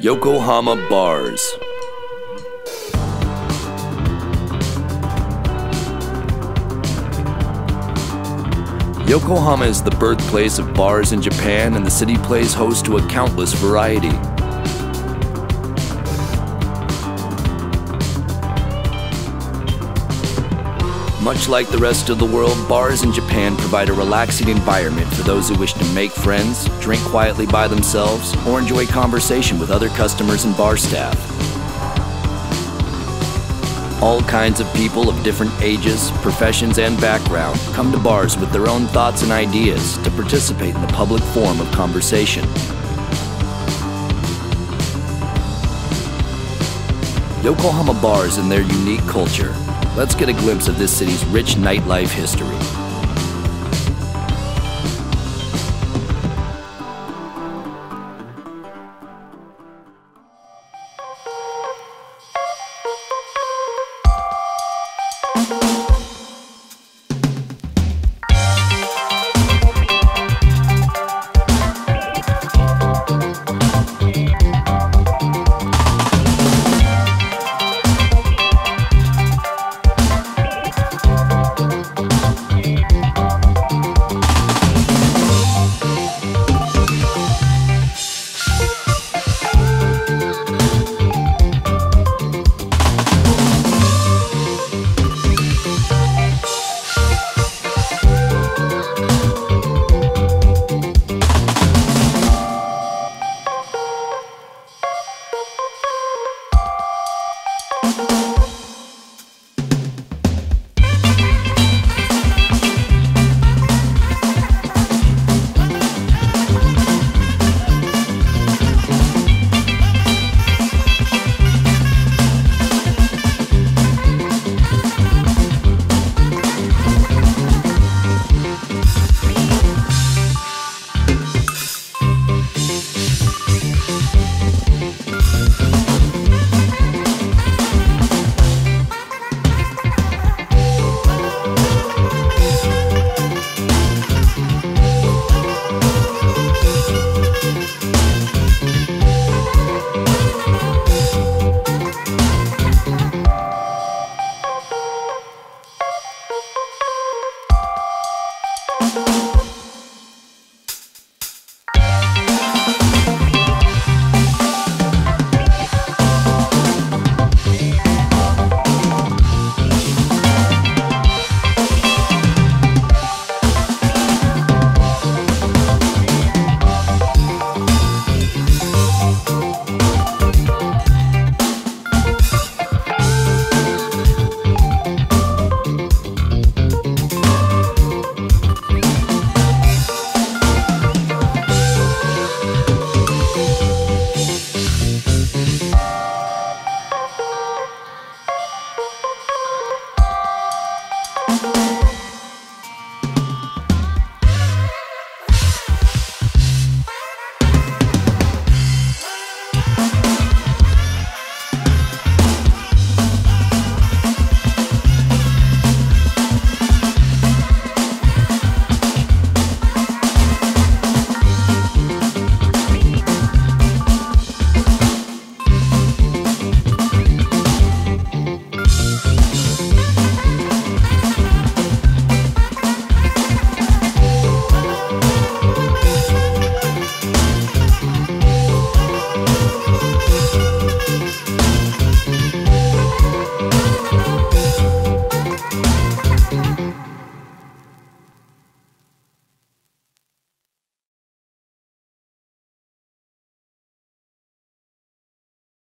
Yokohama Bars. Yokohama is the birthplace of bars in Japan, and the city plays host to a countless variety. Much like the rest of the world, bars in Japan provide a relaxing environment for those who wish to make friends, drink quietly by themselves, or enjoy conversation with other customers and bar staff. All kinds of people of different ages, professions, and background come to bars with their own thoughts and ideas to participate in the public forum of conversation. Yokohama bars and their unique culture. Let's get a glimpse of this city's rich nightlife history.